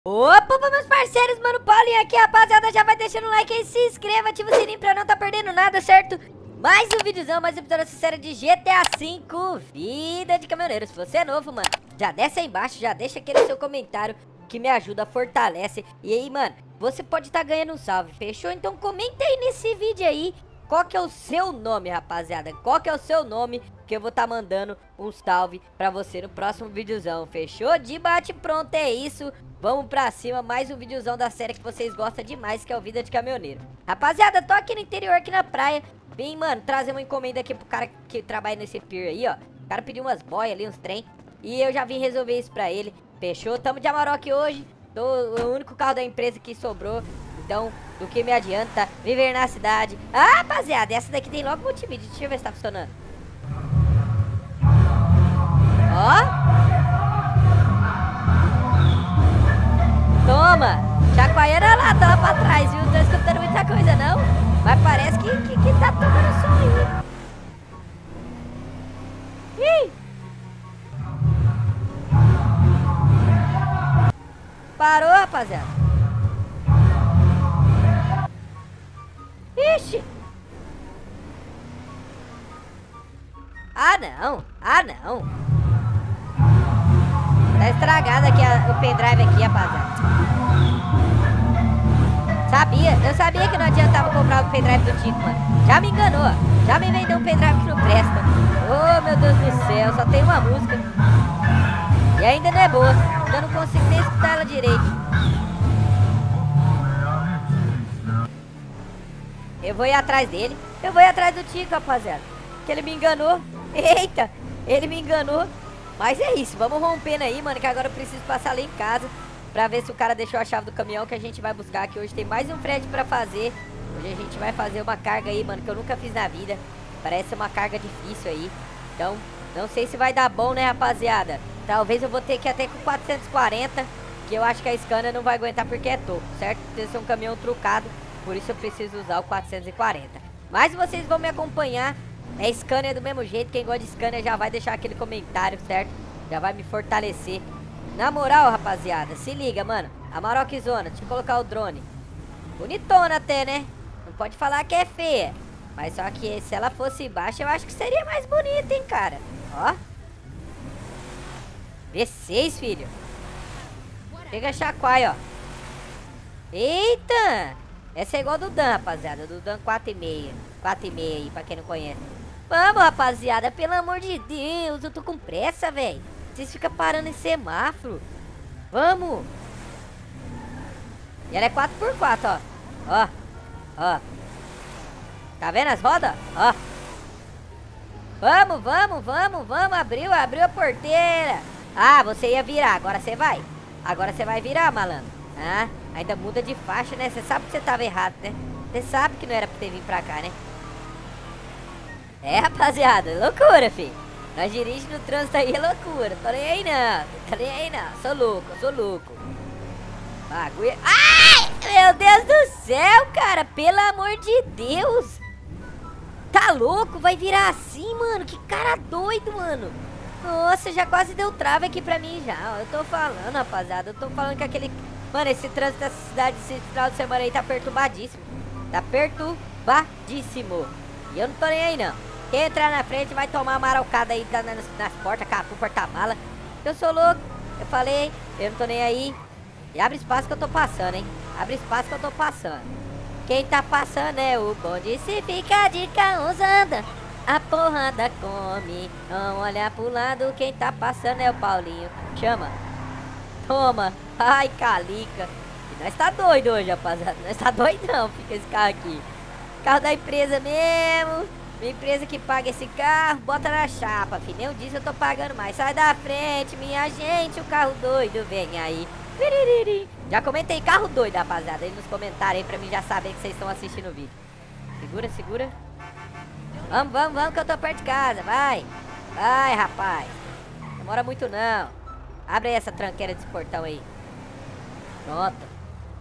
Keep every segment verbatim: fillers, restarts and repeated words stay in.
Opa, meus parceiros, mano, Paulinho aqui, rapaziada, já vai deixando o like aí, se inscreva, ativa o sininho pra não tá perdendo nada, certo? Mais um videozão, mais um episódio dessa série de G T A cinco, Vida de Caminhoneiro. Se você é novo, mano, já desce aí embaixo, já deixa aquele seu comentário que me ajuda, fortalece. E aí, mano, você pode estar tá ganhando um salve, fechou? Então comenta aí nesse vídeo aí, qual que é o seu nome, rapaziada? Qual que é o seu nome que eu vou estar tá mandando um salve pra você no próximo videozão, fechou? De bate pronto, é isso. Vamos pra cima, mais um videozão da série que vocês gostam demais, que é o Vida de Caminhoneiro. Rapaziada, tô aqui no interior, aqui na praia. Vim, mano, trazer uma encomenda aqui pro cara que trabalha nesse pier aí, ó. O cara pediu umas boias ali, uns trem. E eu já vim resolver isso pra ele, fechou? Tamo de Amarok hoje. Tô o único carro da empresa que sobrou. Então, do que me adianta viver na cidade. Ah, rapaziada, essa daqui tem logo multimídia. Deixa eu ver se tá funcionando. Ó. Toma! Chacoalhando lá, tava pra trás, viu? Não tô escutando muita coisa, não. Mas parece que, que, que tá tocando som aí. Ih! Parou, rapaziada. Ixi! Ah, não! Ah, não! Tá estragado aqui a, o pendrive aqui, rapaziada. Sabia, eu sabia que não adiantava comprar o pendrive do Tico, mano. Já me enganou, já me vendeu um pendrive que não presta. Oh, meu Deus do céu, só tem uma música. E ainda não é boa, eu não consigo nem escutar ela direito. Eu vou ir atrás dele, eu vou ir atrás do Tico, rapaziada. Que ele me enganou. Eita, ele me enganou. Mas é isso, vamos rompendo aí, mano, que agora eu preciso passar lá em casa pra ver se o cara deixou a chave do caminhão que a gente vai buscar aqui. Hoje tem mais um frete pra fazer. Hoje a gente vai fazer uma carga aí, mano, que eu nunca fiz na vida. Parece uma carga difícil aí. Então, não sei se vai dar bom, né, rapaziada? Talvez eu vou ter que ir até com quatrocentos e quarenta, que eu acho que a Scania não vai aguentar porque é toco, certo? Esse é um caminhão trucado, por isso eu preciso usar o quatrocentos e quarenta. Mas vocês vão me acompanhar. É Scania do mesmo jeito, quem gosta de Scania já vai deixar aquele comentário, certo? Já vai me fortalecer. Na moral, rapaziada, se liga, mano. Amarok Zona, deixa eu colocar o drone. Bonitona até, né? Não pode falar que é feia. Mas só que se ela fosse baixa, eu acho que seria mais bonita, hein, cara. Ó. V seis, filho. Pega chacoalho, ó. Eita! Essa é igual do Dan, rapaziada. Do Dan quatro e meio. quatro e meio aí, pra quem não conhece. Vamos, rapaziada, pelo amor de Deus, eu tô com pressa, velho. Vocês ficam parando em semáforo. Vamos. E ela é quatro por quatro, ó. Ó, ó. Tá vendo as rodas? Ó. Vamos, vamos, vamos, vamos. Abriu, abriu a porteira. Ah, você ia virar, agora você vai. Agora você vai virar, malandro. Ah, ainda muda de faixa, né? Você sabe que você tava errado, né? Você sabe que não era pra ter vindo pra cá, né? É, rapaziada, loucura, filho. Nós dirigimos no trânsito aí, é loucura. Tô nem aí não, tô nem aí não. Sou louco, sou louco. Bagulho. Ai, meu Deus do céu, cara. Pelo amor de Deus. Tá louco? Vai virar assim, mano. Que cara doido, mano. Nossa, já quase deu trava aqui pra mim já. Eu tô falando, rapaziada. Eu tô falando que aquele... Mano, esse trânsito dessa cidade, esse final de semana aí tá perturbadíssimo. Tá perturbadíssimo. E eu não tô nem aí, não. Quem entrar na frente vai tomar uma marocada aí nas, nas portas, capu, porta-mala. Eu sou louco. Eu falei, eu não tô nem aí. E abre espaço que eu tô passando, hein. Abre espaço que eu tô passando. Quem tá passando é o bonde. Se fica de carros anda, a porrada come. Não olha pro lado, quem tá passando é o Paulinho. Chama. Toma. Ai, calica. E nós tá doido hoje, rapaziada. Nós tá doidão, fica esse carro aqui. Carro da empresa mesmo. Minha empresa que paga esse carro, bota na chapa, filho. Nem eu disse, eu tô pagando mais. Sai da frente, minha gente, o carro doido vem aí. Já comentei carro doido, rapaziada, aí nos comentários aí pra mim já saber que vocês estão assistindo o vídeo. Segura, segura. Vamos, vamos, vamos que eu tô perto de casa, vai. Vai, rapaz. Não demora muito não. Abre aí essa tranqueira desse portão aí. Pronto.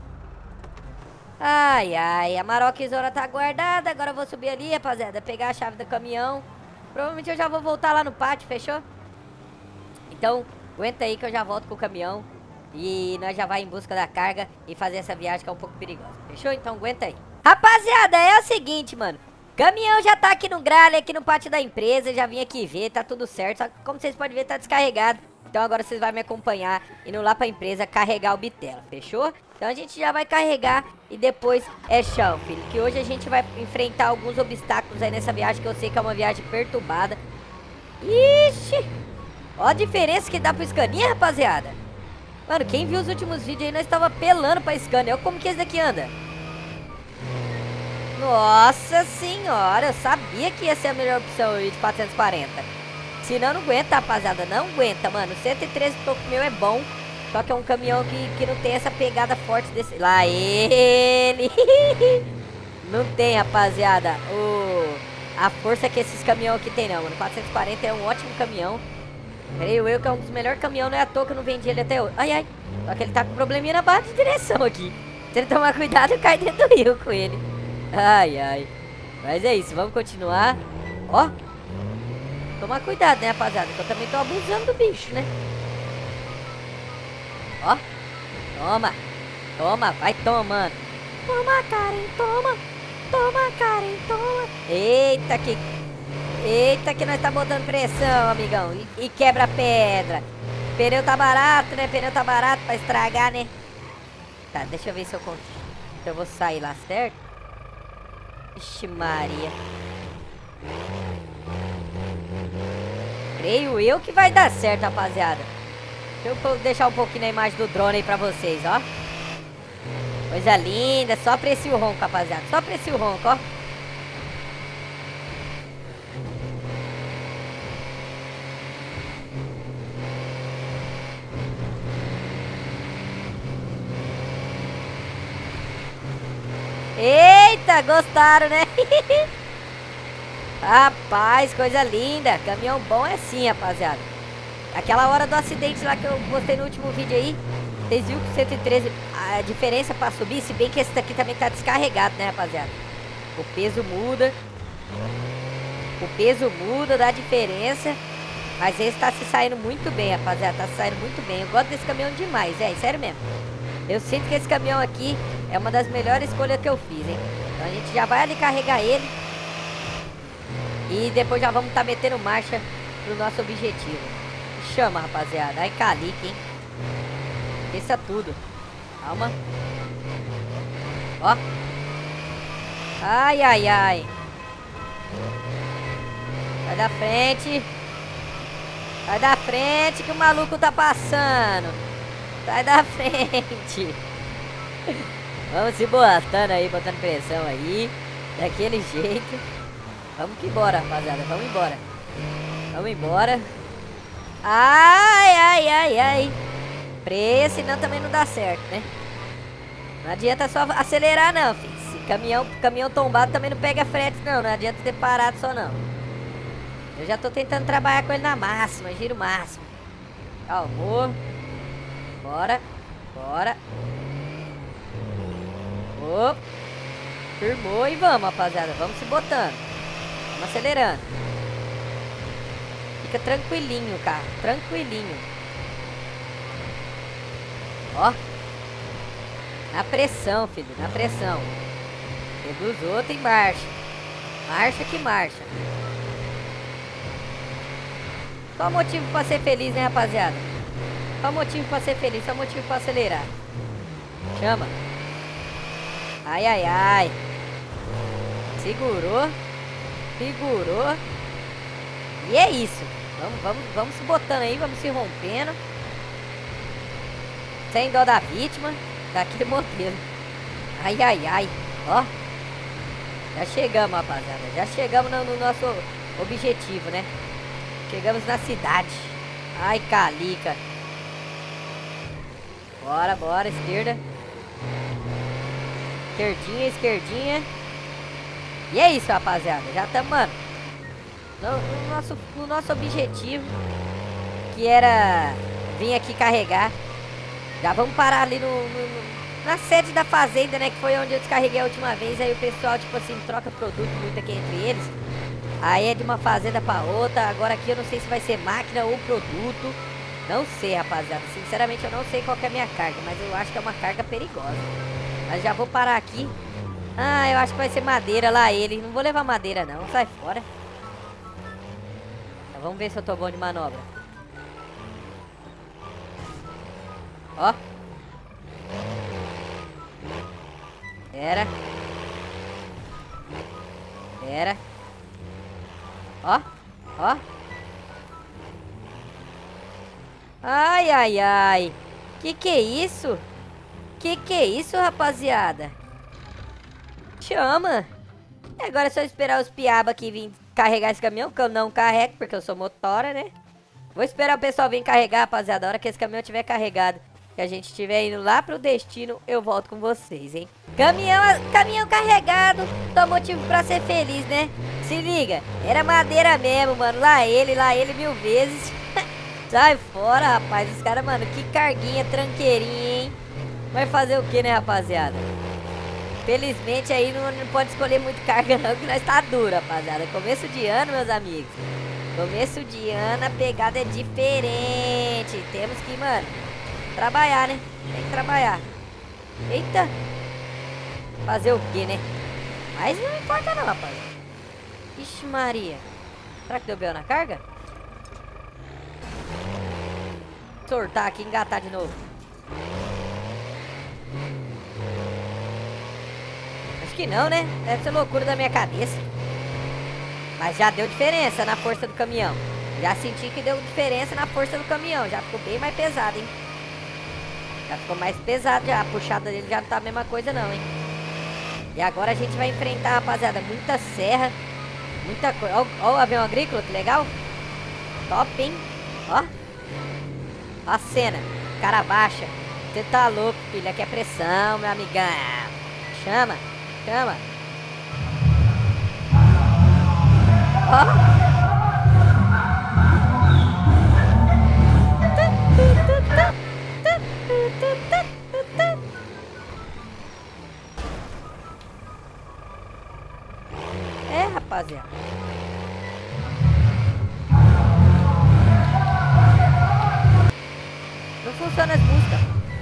Ai, ai, a Amarok Zona tá guardada. Agora eu vou subir ali, rapaziada, pegar a chave do caminhão. Provavelmente eu já vou voltar lá no pátio, fechou? Então, aguenta aí que eu já volto com o caminhão. E nós já vai em busca da carga e fazer essa viagem que é um pouco perigosa. Fechou? Então aguenta aí. Rapaziada, é o seguinte, mano. Caminhão já tá aqui no gralho, aqui no pátio da empresa. Já vim aqui ver, tá tudo certo. Só que como vocês podem ver, tá descarregado. Então agora vocês vão me acompanhar indo lá pra empresa carregar o bitela, fechou? Então a gente já vai carregar e depois é chão, filho. Que hoje a gente vai enfrentar alguns obstáculos aí nessa viagem, que eu sei que é uma viagem perturbada. Ixi! Ó a diferença que dá pro Scania, rapaziada. Mano, quem viu os últimos vídeos aí, nós tava pelando pra Scania. Olha como que esse daqui anda. Nossa senhora, eu sabia que ia ser a melhor opção aí de quatrocentos e quarenta. Se não, não aguenta, rapaziada, não aguenta, mano. cento e treze toco meu é bom, só que é um caminhão que, que não tem essa pegada forte desse... Lá ele! Não tem, rapaziada, o... a força que esses caminhões aqui tem, não, mano. quatrocentos e quarenta é um ótimo caminhão. Creio eu que é um dos melhores caminhões, não é à toa que eu não vendi ele até hoje. Ai, ai, só que ele tá com probleminha na barra de direção aqui. Se ele tomar cuidado, cai dentro do rio com ele. Ai, ai. Mas é isso, vamos continuar. Ó. Tomar cuidado, né, rapaziada? Que eu também tô abusando do bicho, né? Ó. Toma. Toma, vai tomando. Toma, Karen, toma. Toma, Karen, toma. Eita, que... Eita, que nós tá botando pressão, amigão. E, e quebra pedra. Pneu tá barato, né? Pneu tá barato pra estragar, né? Tá, deixa eu ver se eu consigo. Se eu vou sair lá, certo? Ixi, Maria. Creio eu que vai dar certo, rapaziada. Deixa eu deixar um pouquinho a imagem do drone aí pra vocês, ó. Coisa linda. Só aprecia o ronco, rapaziada. Só aprecia o ronco, ó. Eita, gostaram, né? Rapaz, coisa linda. Caminhão bom é assim, rapaziada. Aquela hora do acidente lá que eu mostrei no último vídeo aí, vocês viram que o cento e treze, a diferença pra subir, se bem que esse daqui também tá descarregado, né, rapaziada? O peso muda. O peso muda, dá diferença. Mas esse tá se saindo muito bem, rapaziada. Tá se saindo muito bem. Eu gosto desse caminhão demais, é, sério mesmo. Eu sinto que esse caminhão aqui é uma das melhores escolhas que eu fiz, hein? Então a gente já vai ali carregar ele. E depois já vamos estar tá metendo marcha pro nosso objetivo. Chama, rapaziada. Ai, calique, hein? Esqueça tudo. Calma. Ó. Ai, ai, ai. Vai da frente. Vai da frente que o maluco tá passando. Sai da frente. Vamos se botando aí, botando pressão aí. Daquele jeito. Vamos que embora, rapaziada. Vamos embora. Vamos embora. Ai, ai, ai, ai. Freia, senão também não dá certo, né? Não adianta só acelerar, não, filho. Se caminhão, caminhão tombado também não pega frete, não. Não adianta ter parado só, não. Eu já tô tentando trabalhar com ele na máxima, giro máximo. Calmou. Bora. Bora. Opa. Firmou e vamos, rapaziada. Vamos se botando. Vamos acelerando. Fica tranquilinho, cara. Tranquilinho. Ó. Na pressão, filho. Na pressão. Reduz outro e marcha. Marcha que marcha. Só motivo pra ser feliz, né, rapaziada? Só motivo pra ser feliz. Só motivo pra acelerar. Chama. Ai, ai, ai. Segurou. Segurou. E é isso. Vamos, vamos, vamos se botando aí. Vamos se rompendo. Sem dó da vítima. Daquele modelo. Ai, ai, ai. Ó. Já chegamos, rapaziada. Já chegamos no, no nosso objetivo, né? Chegamos na cidade. Ai, calica. Bora, bora. Esquerda. Esquerdinha, esquerdinha. E é isso, rapaziada. Já estamos, mano, no, no, nosso, no nosso objetivo, que era vir aqui carregar. Já vamos parar ali no, no, na sede da fazenda, né? Que foi onde eu descarreguei a última vez. Aí o pessoal, tipo assim, troca produto muito aqui entre eles. Aí é de uma fazenda pra outra. Agora aqui eu não sei se vai ser máquina ou produto. Não sei, rapaziada. Sinceramente, eu não sei qual que é a minha carga, mas eu acho que é uma carga perigosa. Mas já vou parar aqui. Ah, eu acho que vai ser madeira lá ele. Não vou levar madeira, não. Sai fora. Então, vamos ver se eu tô bom de manobra. Ó. Pera. Pera. Ó. Ó. Ai, ai, ai. Que que é isso? Que que é isso, rapaziada? Chama. E agora é só esperar os piaba aqui vir carregar esse caminhão, que eu não carrego, porque eu sou motora, né? Vou esperar o pessoal vir carregar, rapaziada. A hora que esse caminhão estiver carregado, que a gente estiver indo lá pro destino, eu volto com vocês, hein? Caminhão, caminhão carregado, só motivo pra ser feliz, né? Se liga, era madeira mesmo, mano. Lá ele, lá ele mil vezes. Sai fora, rapaz. Os caras, mano, que carguinha, tranqueirinha, hein? Vai fazer o que, né, rapaziada? Felizmente aí não, não pode escolher muito carga não, que nós tá duro, rapaziada. Começo de ano, meus amigos. Começo de ano a pegada é diferente. Temos que, mano, trabalhar, né? Tem que trabalhar. Eita. Fazer o que, né? Mas não importa não, rapaziada. Ixi Maria. Será que deu B O na carga? Sortar aqui e engatar de novo. Acho que não, né? Deve ser loucura da minha cabeça. Mas já deu diferença na força do caminhão. Já senti que deu diferença na força do caminhão. Já ficou bem mais pesado, hein? Já ficou mais pesado já. A puxada dele já não tá a mesma coisa não, hein? E agora a gente vai enfrentar, rapaziada, muita serra. Muita coisa. Ó, ó o avião agrícola, que legal. Top, hein? Ó. Ó a cena. Cara baixa. Você tá louco, filho. Aqui é pressão, meu amigão. Chama. Chama. Ó. É, rapaziada. Não funciona as músicas.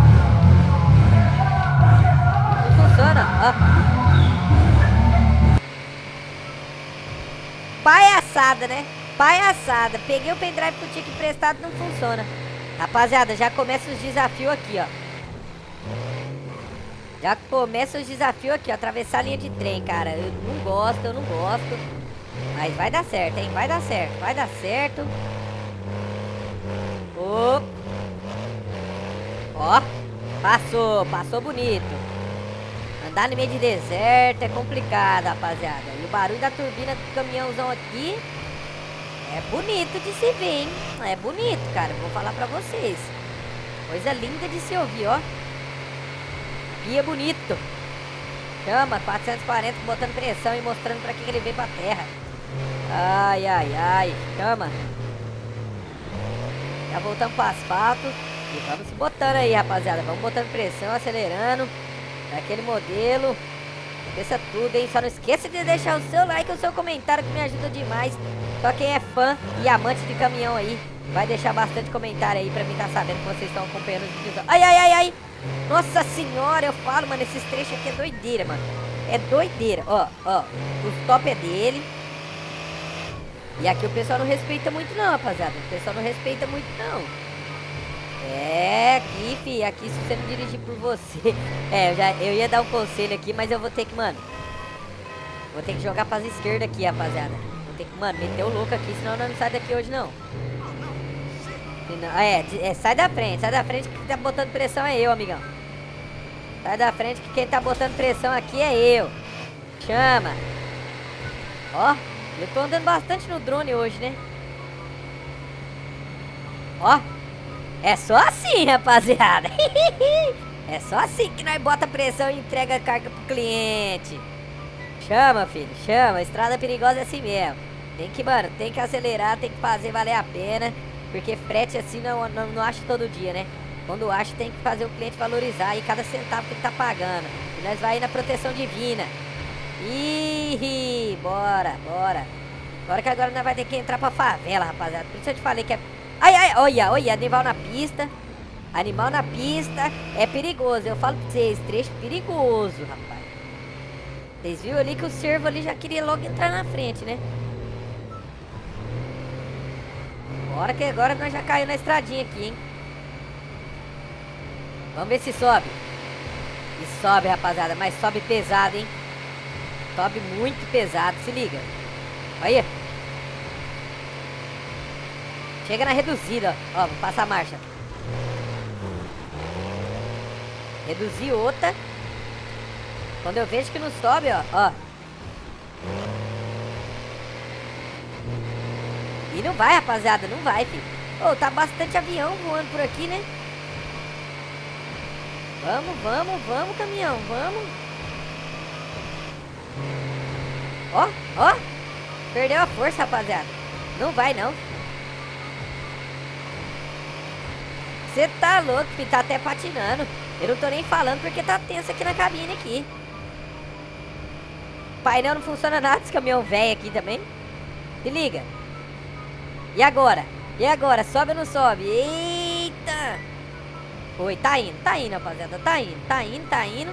Não funciona, ó. Palhaçada, né? Palhaçada. Peguei o pendrive que eu tinha que emprestado, não funciona. Rapaziada, já começa os desafios aqui, ó. Já começa os desafios aqui, ó. Atravessar a linha de trem, cara. Eu não gosto, eu não gosto. Mas vai dar certo, hein? Vai dar certo, vai dar certo. Ô. Ó. Passou, passou bonito. Andar no meio de deserto é complicado, rapaziada. E o barulho da turbina do caminhãozão aqui é bonito de se ver, hein? É bonito, cara. Vou falar pra vocês. Coisa linda de se ouvir, ó. Guia bonito. Chama, quatrocentos e quarenta, botando pressão e mostrando pra que ele veio pra terra. Ai, ai, ai. Chama. Já voltamos pro asfalto. E vamos se botando aí, rapaziada. Vamos botando pressão, acelerando. Daquele modelo. Esqueça tudo, hein? Só não esqueça de deixar o seu like e o seu comentário, que me ajuda demais. Só quem é fã e amante de caminhão aí vai deixar bastante comentário aí pra mim tá sabendo que vocês estão acompanhando os vídeos. Ai, ai, ai, ai. Nossa senhora, eu falo, mano, esses trechos aqui é doideira, mano. É doideira. Ó, ó, o top é dele. E aqui o pessoal não respeita muito não, rapaziada. O pessoal não respeita muito não. É, aqui, fi, aqui se você não dirigir por você. É, eu, já, eu ia dar um conselho aqui, mas eu vou ter que, mano, vou ter que jogar pras esquerdas aqui, rapaziada. Vou ter que, mano, meter o louco aqui, senão eu não sai daqui hoje, não. Senão, é, é, sai da frente, sai da frente, que quem tá botando pressão é eu, amigão. Sai da frente que quem tá botando pressão aqui é eu. Chama. Ó, eu tô andando bastante no drone hoje, né? Ó. É só assim, rapaziada. É só assim que nós bota pressão e entrega a carga pro cliente. Chama, filho, chama. Estrada perigosa é assim mesmo. Tem que, mano, tem que acelerar, tem que fazer valer a pena. Porque frete assim não, não, não acha todo dia, né? Quando acha, tem que fazer o cliente valorizar aí cada centavo que ele tá pagando. E nós vai ir na proteção divina. Ih, bora, bora. Agora que agora nós vai ter que entrar pra favela, rapaziada. Por isso eu te falei que é Ai, ai, olha, olha, animal na pista. Animal na pista é perigoso. Eu falo pra vocês, trecho perigoso, rapaz. Vocês viram ali que o servo ali já queria logo entrar na frente, né? Bora que agora nós já caiu na estradinha aqui, hein? Vamos ver se sobe. E sobe, rapaziada, mas sobe pesado, hein? Sobe muito pesado, se liga. Olha. Chega na reduzida, ó. Ó, vou passar a marcha. Reduzir outra. Quando eu vejo que não sobe, ó, ó. E não vai, rapaziada, não vai, filho. Ô, tá bastante avião voando por aqui, né? Vamos, vamos, vamos, caminhão, vamos. Ó, ó. Perdeu a força, rapaziada. Não vai, não. Você tá louco, filho, tá até patinando. Eu não tô nem falando porque tá tenso aqui na cabine aqui. O painel não funciona nada, esse caminhão velho aqui também. Se liga. E agora? E agora? Sobe ou não sobe? Eita! Foi, tá indo, tá indo, rapaziada. Tá indo, tá indo, tá indo.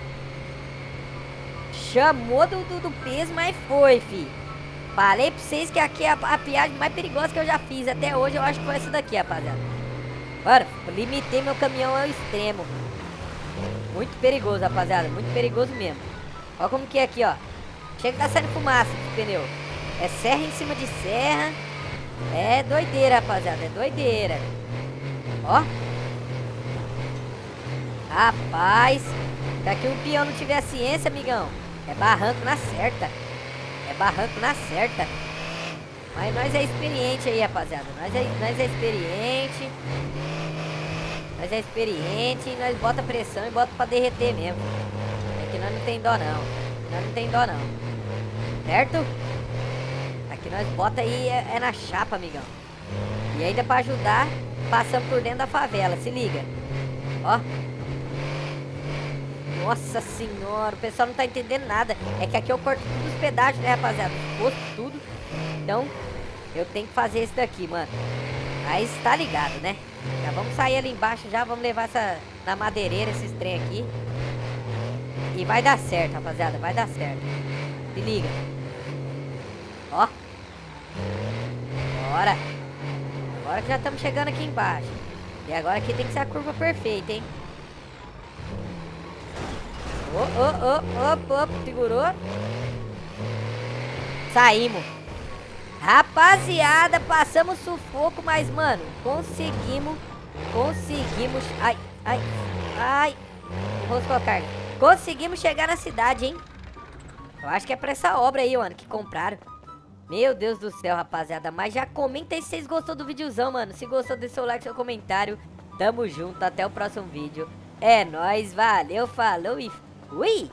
Chamou do, do, do peso, mas foi, fi. Falei pra vocês que aqui é a, a piagem mais perigosa que eu já fiz até hoje. Eu acho que foi essa daqui, rapaziada. Bora, limitei meu caminhão ao extremo. Muito perigoso, rapaziada. Muito perigoso mesmo. Olha como que é aqui, ó. Chega que tá saindo fumaça do pneu. É serra em cima de serra. É doideira, rapaziada. É doideira. Ó. Rapaz. Se aqui um peão não tiver ciência, amigão, é barranco na certa. É barranco na certa. Mas nós é experiente aí, rapaziada. Nós é, nós é experiente. Nós é experiente e nós bota pressão e bota pra derreter mesmo. Aqui nós não tem dó não. Nós não tem dó não. Certo? Aqui nós bota aí é, é na chapa, amigão. E ainda pra ajudar, passamos por dentro da favela. Se liga. Ó. Nossa senhora, o pessoal não tá entendendo nada. É que aqui eu corto todos os pedágios, né, rapaziada? Posto tudo. Então, eu tenho que fazer isso daqui, mano. Aí está ligado, né? Já vamos sair ali embaixo, já vamos levar essa na madeireira, esses trem aqui. E vai dar certo, rapaziada, vai dar certo. Se liga. Ó. Bora. Agora que já estamos chegando aqui embaixo. E agora aqui tem que ser a curva perfeita, hein? Ô, ô, ô, ô, ô, segurou. Saímos. Rapaziada, passamos sufoco, mas, mano, conseguimos, conseguimos, ai, ai, ai, vamos colocar, conseguimos chegar na cidade, hein? Eu acho que é pra essa obra aí, mano, que compraram. Meu Deus do céu, rapaziada, mas já comenta aí se vocês gostou do videozão, mano. Se gostou, deixa seu like, seu comentário. Tamo junto, até o próximo vídeo. É nóis, valeu, falou e fui!